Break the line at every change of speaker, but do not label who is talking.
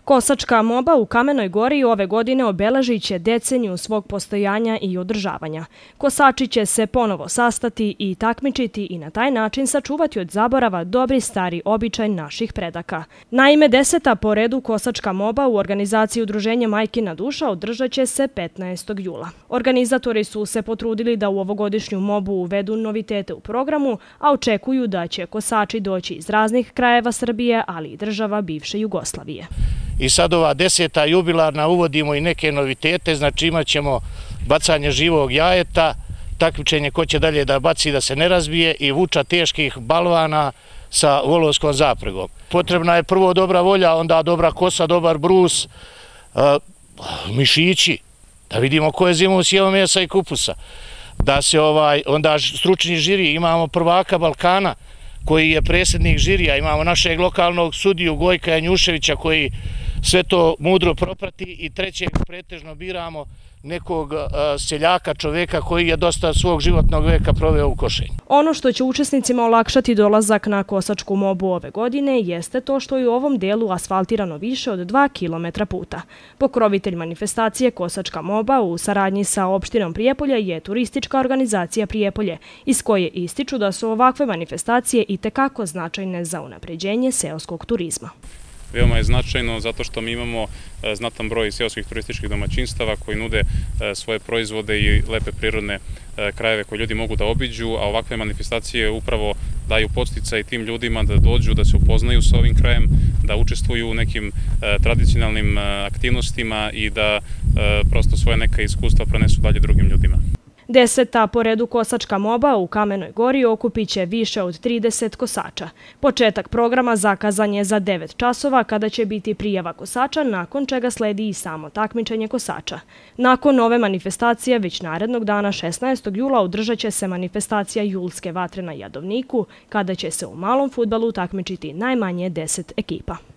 Kosačka moba u Kamenoj Gori ove godine obeležit će deceniju svog postojanja i održavanja. Kosači će se ponovo sastati i takmičiti i na taj način sačuvati od zaborava dobri stari običaj naših predaka. Naime, 10. po redu Kosačka moba u organizaciji Udruženja Majkina duša održat će se 15. jula. Organizatori su se potrudili da u ovogodišnju mobu uvedu novitete u programu, a očekuju da će kosači doći iz raznih krajeva Srbije, ali i država bivše Jugoslavije.
I sad ova 10. jubilarna uvodimo i neke novitete, znači imat ćemo bacanje živog jajeta, takmičenje ko će dalje da baci da se ne razbije i vuča teških balvana sa volovskom zapregom. Potrebna je prvo dobra volja, onda dobra kosa, dobar brus, mišići, da vidimo ko je zimom sjeo mesa i kupusa. Da se onda stručni žiri, imamo prvaka Balkana, koji je predsjednik žirija, imamo našeg lokalnog sudiju Gojka Janjuševića koji sve to mudro proprati i trećeg pretežno biramo nekog seljaka, čoveka koji je dosta svog životnog veka proveo u košenju.
Ono što će učesnicima olakšati dolazak na Kosačku mobu ove godine jeste to što je u ovom delu asfaltirano više od 2 km puta. Pokrovitelj manifestacije Kosačka moba u saradnji sa opštinom Prijepolje je turistička organizacija Prijepolje, iz koje ističu da su ovakve manifestacije itekako značajne za unapređenje seoskog turizma.
Veoma je značajno zato što mi imamo znatan broj seoskih turističkih domaćinstava koji nude svoje proizvode i lepe prirodne krajeve koje ljudi mogu da obiđu, a ovakve manifestacije upravo daju podsticaj tim ljudima da dođu, da se upoznaju sa ovim krajem, da učestvuju u nekim tradicionalnim aktivnostima i da prosto svoje neka iskustva prenesu dalje drugim ljudima.
10. po redu Kosačka moba u Kamenoj Gori okupit će više od 30 kosača. Početak programa zakazan je za 9 časova kada će biti prijava kosača, nakon čega sledi i samo takmičenje kosača. Nakon ove manifestacije, već narednog dana 16. jula održat će se manifestacija Julske vatre na Jadovniku, kada će se u malom fudbalu takmičiti najmanje 10 ekipa.